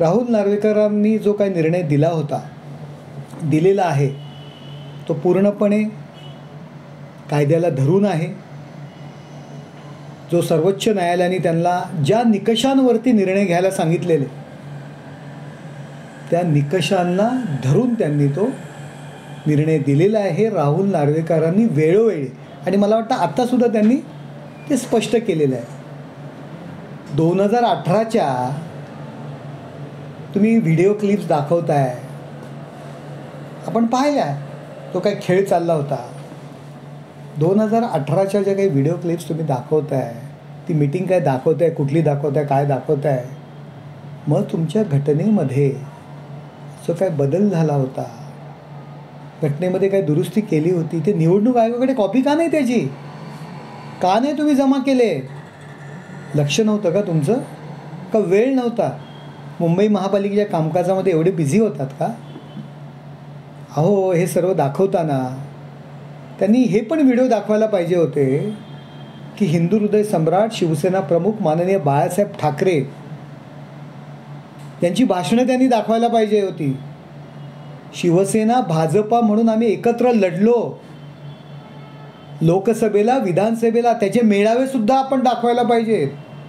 राहुल नार्वेकरांनी जो काही निर्णय दिलेला आहे तो पूर्णपणे कायद्याला धरून आहे। जो सर्वोच्च न्यायालयाने त्यांना ज्या निकषांवरती निर्णय घ्यायला सांगितलेले त्या निकषांना धरून त्यांनी तो निर्णय दिलेला आहे। राहुल नार्वेकरांनी वेळोवेळी आणि मला वाटतं आत्तासुद्धा त्यांनी ते स्पष्ट केलेलं आहे। 2018च्या तुम्ही व्हिडिओ क्लिप्स दाखवताय, आपण पाहिल्या तो काय खेळ चालला होता। 2018च्या ज्या काही व्हिडिओ क्लिप्स तुम्ही दाखवताय, ती मीटिंग काय दाखवताय, कुठली दाखवताय, काय दाखवताय, मग तुमच्या घटनेमध्ये जो काय बदल झाला होता, घटनेमध्ये काय दुरुस्ती केली होती, ते निवडणूक आयोगाकडे कॉपी का नाही त्याची? का नाही तुम्ही जमा केले? लक्ष नव्हतं का तुमचं? का वेळ नव्हता? मुंबई महापालिकेच्या कामकाजामध्ये एवढे बिझी होतात का? अहो, हे सर्व दाखवताना त्यांनी हे पण व्हिडिओ दाखवायला पाहिजे होते की हिंदू हृदय सम्राट शिवसेना प्रमुख माननीय बाळासाहेब ठाकरे यांची भाषणं त्यांनी दाखवायला पाहिजे होती। शिवसेना भाजपा म्हणून आम्ही एकत्र लढलो, लोकसभेला विधानसभेला त्याचे मेळावे सुद्धा आपण दाखवायला पाहिजेत।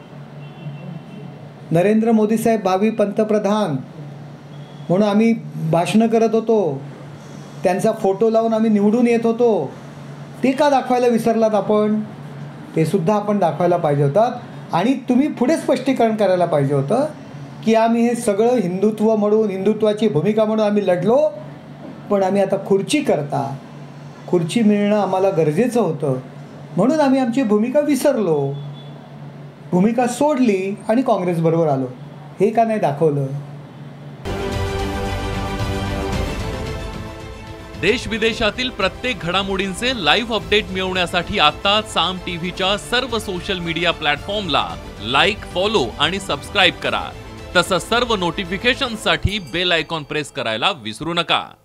नरेंद्र मोदी साहेब भावी पंतप्रधान म्हणून आम्ही भाषणं करत होतो, त्यांचा फोटो लावून आम्ही निवडून येत होतो, ते का दाखवायला विसरलात आपण? ते सुद्धा आपण दाखवायला पाहिजे होतात। आणि तुम्ही पुढे स्पष्टीकरण करायला पाहिजे होतं की आम्ही हे सगळं हिंदुत्व म्हणून, हिंदुत्वाची भूमिका म्हणून आम्ही लढलो, पण आम्ही आता खुर्ची मिळणं आम्हाला गरजेचं होतं म्हणून आम्ही आमची भूमिका विसरलो, भूमिका सोडली आणि काँग्रेसबरोबर आलो। हे का नाही दाखवलं? देश विदेशातील प्रत्येक घडामोडींचे लाईव्ह अपडेट मिळवण्यासाठी आता साम टीव्हीच्या सर्व सोशल मीडिया प्लॅटफॉर्मला लाईक, फॉलो आणि सबस्क्राईब करा। तसंच सर्व नोटिफिकेशनसाठी बेल आयकॉन प्रेस करायला विसरू नका।